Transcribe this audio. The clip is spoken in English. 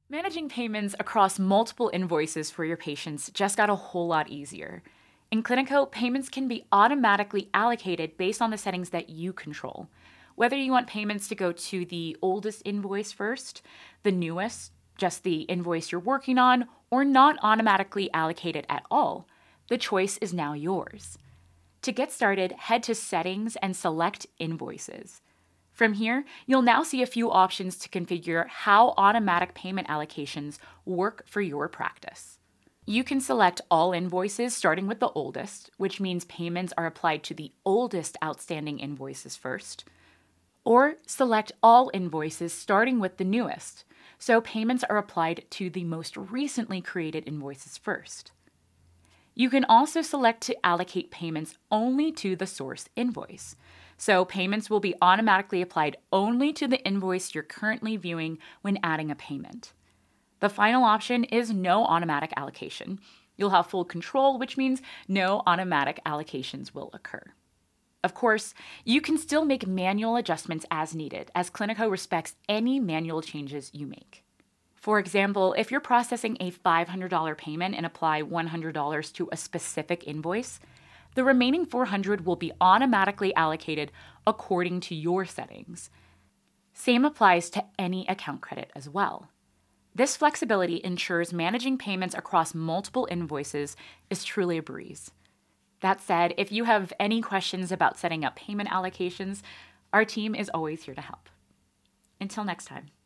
Managing payments across multiple invoices for your patients just got a whole lot easier. In Cliniko, payments can be automatically allocated based on the settings that you control. Whether you want payments to go to the oldest invoice first, the newest, just the invoice you're working on, or not automatically allocated at all, the choice is now yours. To get started, head to Settings and select Invoices. From here, you'll now see a few options to configure how automatic payment allocations work for your practice. You can select all invoices starting with the oldest, which means payments are applied to the oldest outstanding invoices first, or select all invoices starting with the newest, so payments are applied to the most recently created invoices first. You can also select to allocate payments only to the source invoice. So payments will be automatically applied only to the invoice you're currently viewing when adding a payment. The final option is no automatic allocation. You'll have full control, which means no automatic allocations will occur. Of course, you can still make manual adjustments as needed, as Cliniko respects any manual changes you make. For example, if you're processing a $500 payment and apply $100 to a specific invoice, the remaining $400 will be automatically allocated according to your settings. Same applies to any account credit as well. This flexibility ensures managing payments across multiple invoices is truly a breeze. That said, if you have any questions about setting up payment allocations, our team is always here to help. Until next time.